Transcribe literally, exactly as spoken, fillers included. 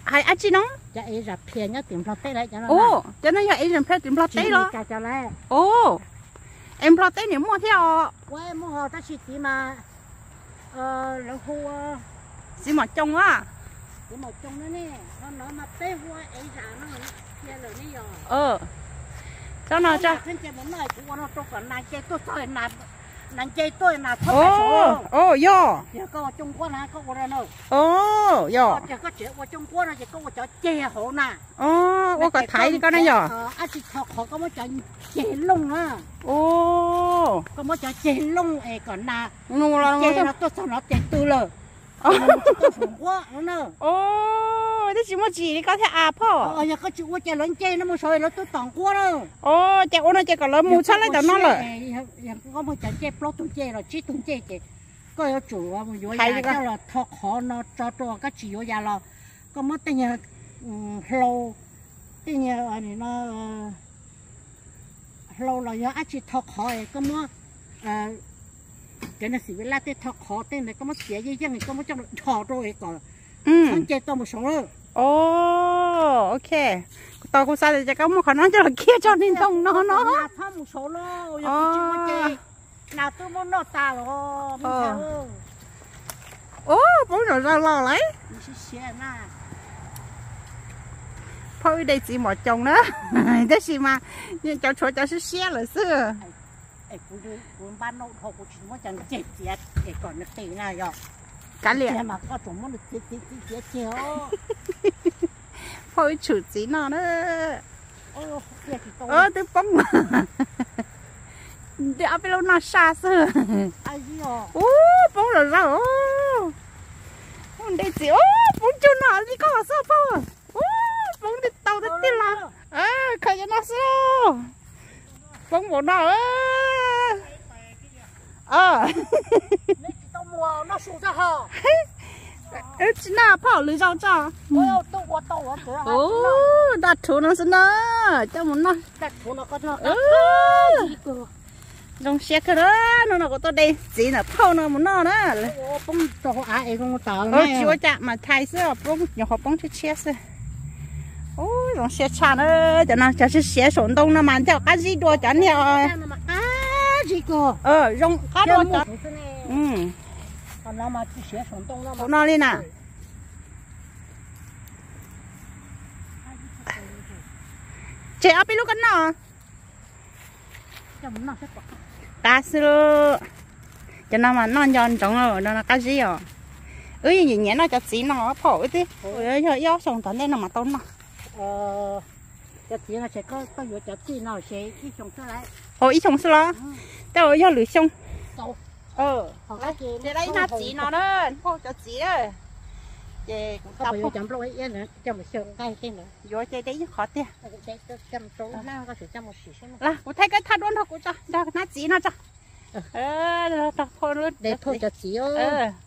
hay ăn chi nó cho ấy là phiền nhá tìm lót tê lại cho nó ô cho nên giờ ấy làm phép tìm lót tê đó cho cho lại ô em lót tê nếu mua theo quay mua họ ta chỉ tí mà ờ nó khu chỉ mà trông á chỉ một trong đó nè nó nó mà tê hoa ấy ra nó kia rồi nè giờ ờ cho nó cho thân chơi muốn nói của nó tôi còn nàng chơi tôi thôi nàng nàng chơi tôi là thôi ô ô yo giờ có Trung Quốc nè có qua nữa ô yo giờ có chuyện qua Trung Quốc nó chỉ có cho chơi hổ nè ô ô có thấy đi con này giờ à chỉ họ họ có một chơi chơi lông á ô có một chơi chơi lông ấy còn là nung là chơi nó tôi sao nó chơi từ lờ quá nữa ô thế chỉ một chỉ đi có thể à po ờ giờ có chịu qua chơi lớn chơi nó một sợi nó tôi toàn quá nữa ô chơi ô nó chơi còn lớn mua chắc lấy tao nó rồi có một chơi chơi plot tôi chơi rồi chỉ tôi chơi chơi có有主啊，有呀，叫了托好呢，找找个只有呀了，个么等下嗯lâu，等下啊你那lâu了要一起托好诶，个么呃，真的是为了在托好，等下个么节日样，个么叫炒着一个，嗯，节都没熟了。 哦 ，OK， tao cũng sao để cho có một khả năng cho là kia cho nên không nó nó. Nó một số lo, giờ nào tôi muốn nó ta rồi, mình theo. Ô, bố rồi ra lo lấy. Thôi đây chỉ một chồng đó, thế gì mà nhưng cháu chỗ cháu sẽ xe là xưa. Ê, cũng được, cũng ban nộp họ cũng chỉ muốn chẳng chết chết, để còn được tỷ nào rồi. Cá liền. Mà có chúng muốn được chết chết chết chết chéo. Thôi chủ gì nó đó. Ơ, tôi bóng mà. Để áp lâu nó xa xưa. Ai gì à? Ô, bóng rồi ra. Ô, đây chị. Ô, bóng chú nó gì có sao không? Ô, bóng đi tàu đi đi là. À, khởi cho nó sao. Bóng bộ nó. Ờ. Tao mua nó xuống ra hả? Ê, chị nào跑lưới rau cho. Ôi, tôi qua tàu ở cửa. Ồ, đặt thủ nó xin đó. Cho muốn nó. Đặt thủ nó có nó. Ừ. Trong xe cái đó, nó nó có tôi đây. Chị là phao nó muốn nó đó. Ồ, bông cho họ ai không tàu này. Ôi, chị ơi chạm mà thay sữa, bông, nhỏ họ bông cho xe sữa. Ôi, trong xe chả nó, cho nó, cho xe xe sổn đông nó mà theo cá gì đua chán theo. Cá gì cơ? Ờ, rong cá đua chán. Ừ. Còn nó mà chỉ xe sổn đông nó mà. Nó lên à? Chị áp đi lúc ăn nào? Cá sữa. Cho nó mà nó nhon trong rồi, nó là cá gì à? Ừ, nhìn nhẹ nó cho chị nó phổi đi. Ôi, giờ yếu xong tận đây nó mà tốn nó. Ờ, cho chị nó sẽ có có vừa cho chị nó sẽ ít xong trở lại. Ồ, ít xong sao? Tao yếu lưỡi xong. Ờ, chị lấy nó chị nó đó, phô cho chị đó. Chị cũng tập vô chậm rồi nữa, cho một sườn cây cái nữa. Vô chơi đấy khó tiền. Chăm số nào có thể chăm một xíu xem. Là, tôi thấy cái thắt luôn thôi cô cho, cho nó chị nó cho. Ờ, thôi luôn. Để thôi cho chị ơi.